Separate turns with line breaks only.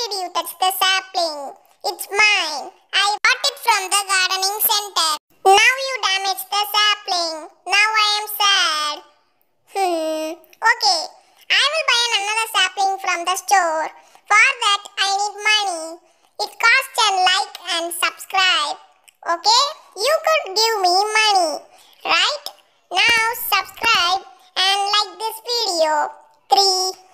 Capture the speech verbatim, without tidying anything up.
did you touch the sapling? It's mine. I bought it from the gardening center. Now you damaged the sapling. Now I am sad. Hmm. Okay. I will buy another sapling from the store. For that I need money. It costs a like and subscribe. Okay? You could give me money. Right? Now subscribe and like this video. Three.